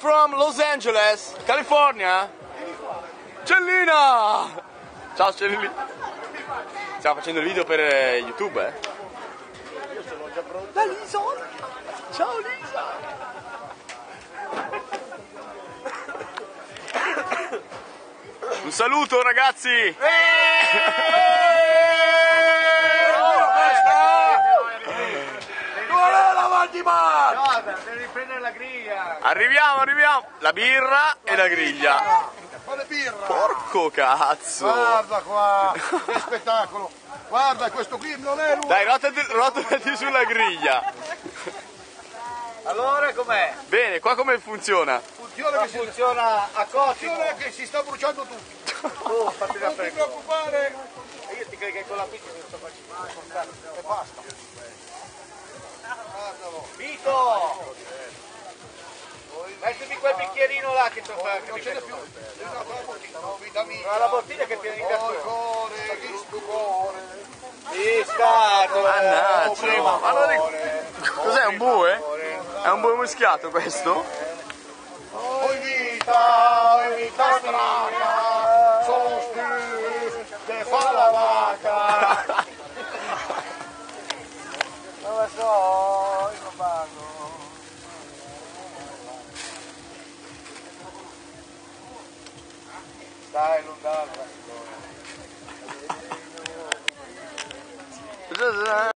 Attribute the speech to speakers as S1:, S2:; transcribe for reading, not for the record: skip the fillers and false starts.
S1: from Los Angeles, California. Cellina! Ciao Cellini. Stiamo facendo il video per YouTube,
S2: Io sono già pronto.
S1: La Lisa! Ciao Lisa! Un saluto ragazzi!
S2: Qual è la Val di Mar?
S3: Guarda, devi prendere la griglia.
S1: Arriviamo! La birra e la griglia.
S2: Quale birra?
S1: Porco cazzo!
S2: Guarda qua, che spettacolo. Guarda, questo qui non è lui.
S1: Dai, rotati sulla griglia.
S3: Allora com'è?
S1: Bene, qua come funziona?
S2: Funziona
S3: Ma
S2: che si,
S3: funziona a cottimo.
S2: funziona che si sta bruciando tutto.
S3: Oh, fatti da
S2: Non ti
S3: per
S2: preoccupare.
S3: Io ti credo che con la pizza non sto facendo.
S2: E basta. Guardalo.
S3: Vito! Mettimi quel bicchierino là che sto facendo.
S2: Non ce n'è più. È una bottiglia, no, vitamina.
S3: Ma la bottiglia che è piena di
S2: Oh,
S3: cazzone.
S2: cuore, che stupore.
S3: Sì, scatole.
S1: Mannaggia, ma cos'è, un bue? È un bue muschiato questo?
S2: Oi vita strana, sono sti che fa la vacca.
S3: Non lo so, io non parlo. Dai, non darla.